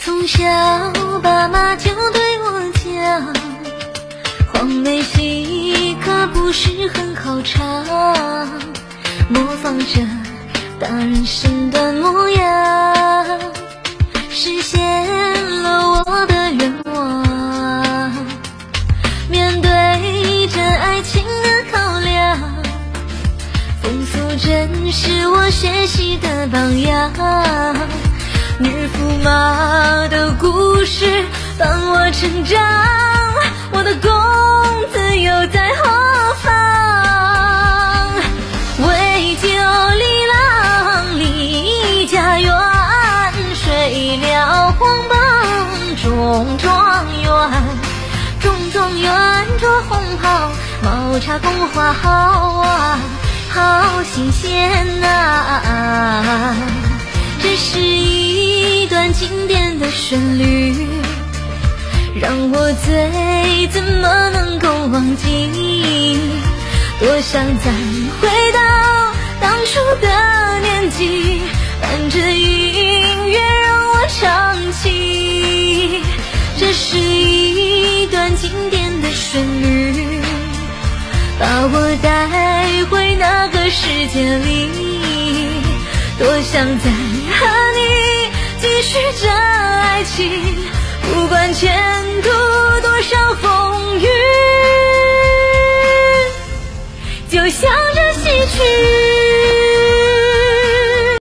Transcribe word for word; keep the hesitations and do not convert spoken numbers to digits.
从小爸妈就对我讲，黄梅戏可不是很好唱，模仿着大人身段模样，实现了我的愿望。面对着爱情的考量，风俗真是我学习的榜样。女驸马的故事伴我成长，我的公子又在何方？为救李郎离家园，睡了黄榜中状元。中状元着红袍，毛插宫花好啊，好新鲜啊。这是一段经典的旋律，让我醉，怎么能够忘记？多想再回到当初的年纪，伴着音乐让我唱起。这是一段经典的旋律，把我带回那个世界里。多想再和你继续这爱情，